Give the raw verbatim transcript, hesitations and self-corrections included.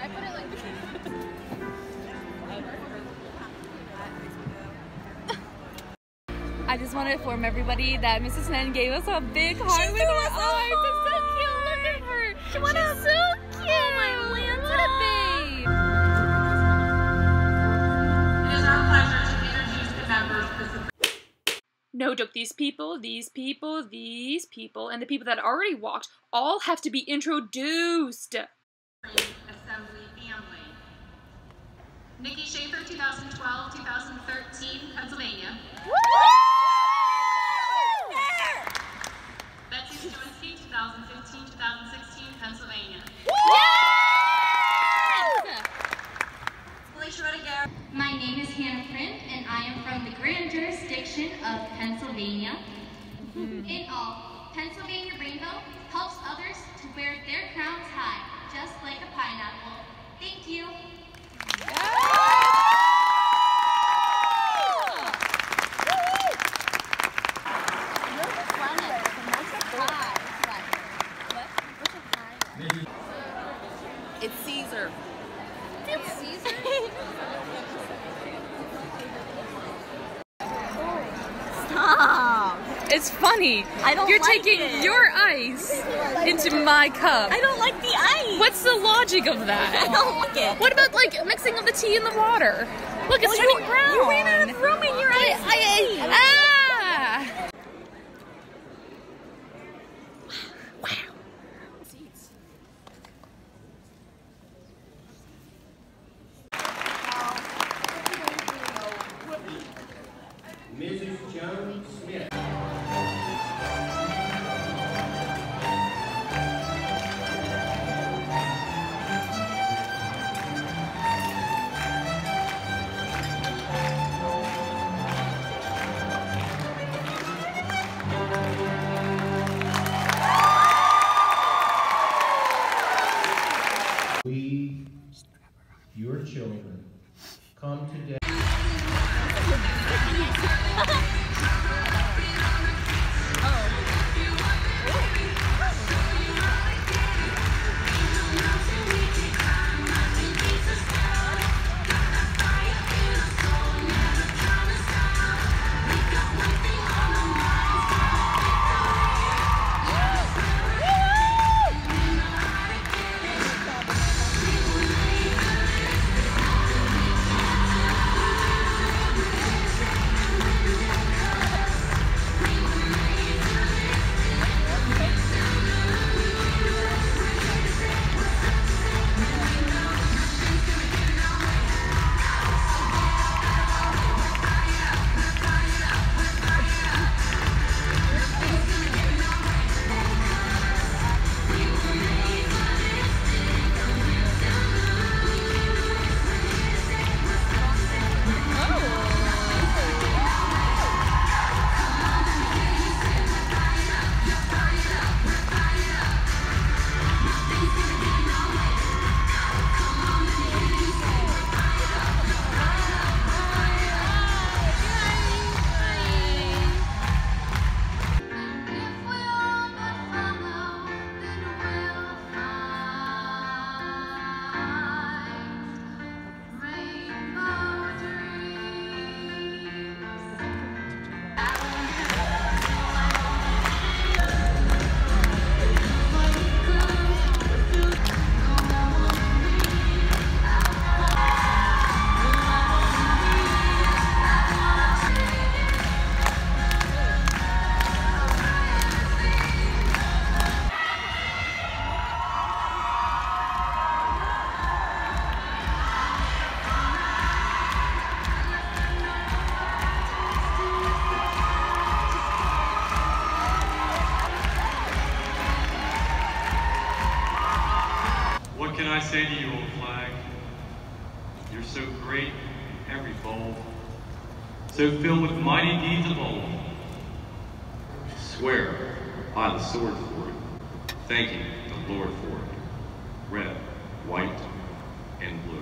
I put it like I just want to inform everybody that Missus Nen gave us a big heart with her eyes. It's so cute. Look at her. She She's so cute. Oh my land, what a babe. It is our pleasure to introduce the members of the No joke, these people, these people, these people, and the people that already walked all have to be introduced. Assembly family. Nikki Schaefer, two thousand twelve to two thousand thirteen, Pennsylvania. Betsy Stewinski, two thousand fifteen to two thousand sixteen, Pennsylvania. Alicia Rediger. My name is Hannah Prin, and I am from the Grand Jurisdiction of Pennsylvania. In all, Pennsylvania Rainbow helps others to wear their crowns high, just like a pineapple. Thank you. It's Caesar. It's Caesar? Stop. It's funny. I don't You're like taking it. your ice into my cup. I don't like the ice. What's the logic of that? I don't like it. What about like mixing of the tea in the water? Look, it's Well, turning you, brown. You ran out of room in your ice. I, I, ah! Missus Jones Smith. We, your children, come today. What can I say to you, old flag? You're so great in every fold, so filled with mighty deeds of old. Swear by the sword for it, thanking the Lord for it. Red, white, and blue.